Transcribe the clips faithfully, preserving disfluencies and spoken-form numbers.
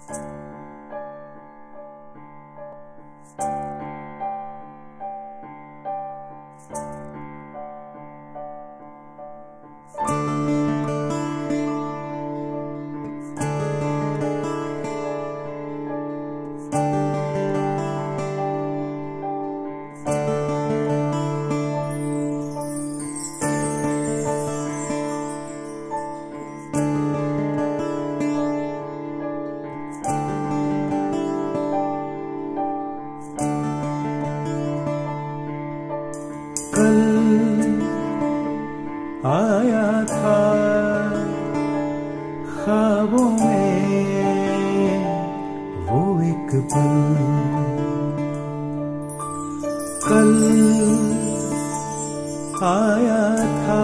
आया था ख्वाबों में वो एक पल, कल आया था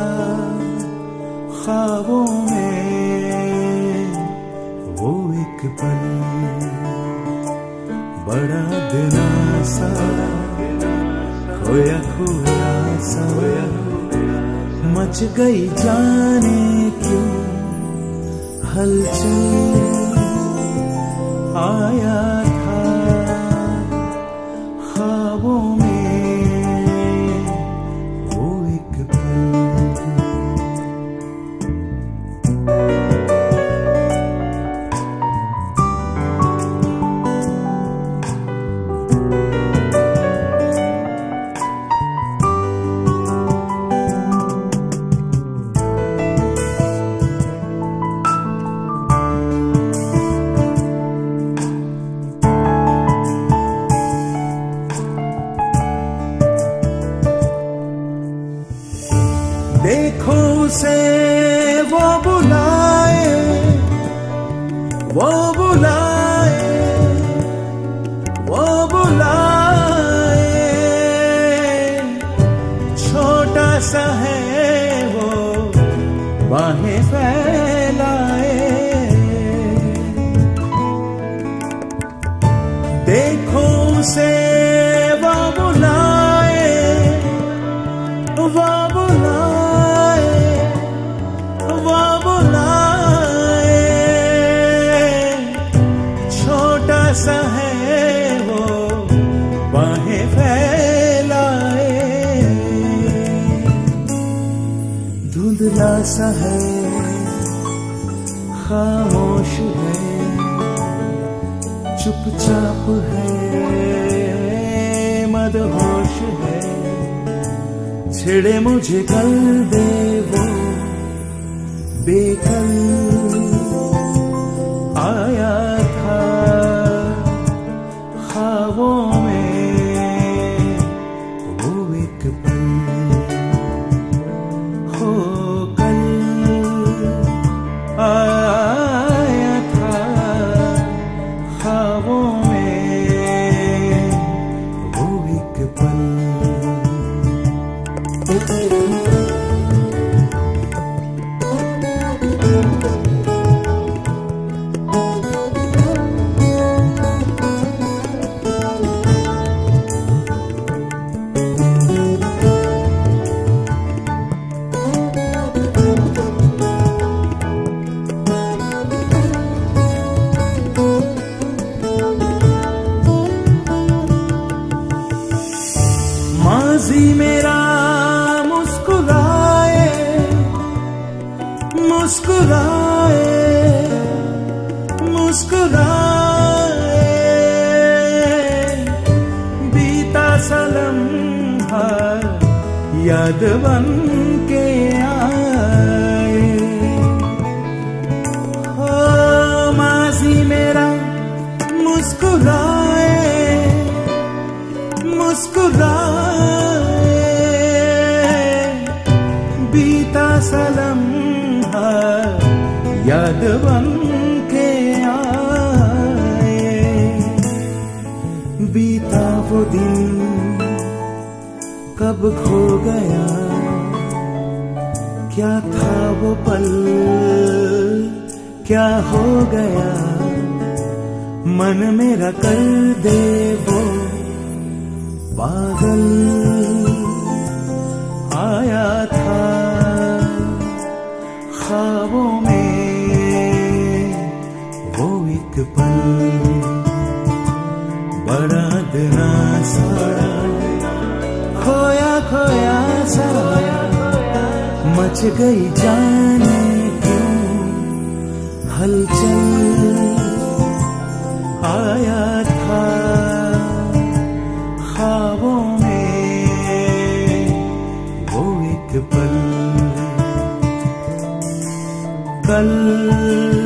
ख्वाबों में वो एक पल, बड़ा दिलासा खोया खोया सा मच गई जाने क्यों हलचल, आया था ख्वाबों में वो एक पल। देखो उसे वो बुलाए, वो बुलाए, वो बुलाए, छोटा सा है वो बाहें फैलाए। देखो उसे वो बुलाए, वो बुलाए, वो बुलाए, छोटा सा है वो बाहें फैलाए। धुंधला सा है खामोश है, चुपचाप है मदहोश है, छिड़े मुझे कल दे वो बेकल, आया था ख्वाबों में वो एक पल, हो कल आया था ख्वाबों में वो एक पल। माज़ी मेरा मुस्कुराए, मुस्कुराए, मुस्कुराए, बीता सा लम्हा याद बन के आए। हो माज़ी मेरा मुस्कुराए, मुस्कुराए, बीता सा लम्हा याद बन के आए। बीता वो दिन कब खो गया, क्या था वो पल, क्या हो गया, मन मेरा कर दे वो पागल, आया था ख्वाबों में वो एक पल बड़ा दिना सा खोया खोया सा मच गई जाने क्यों हलचल आया था ख्वाबों में वो एक पल कल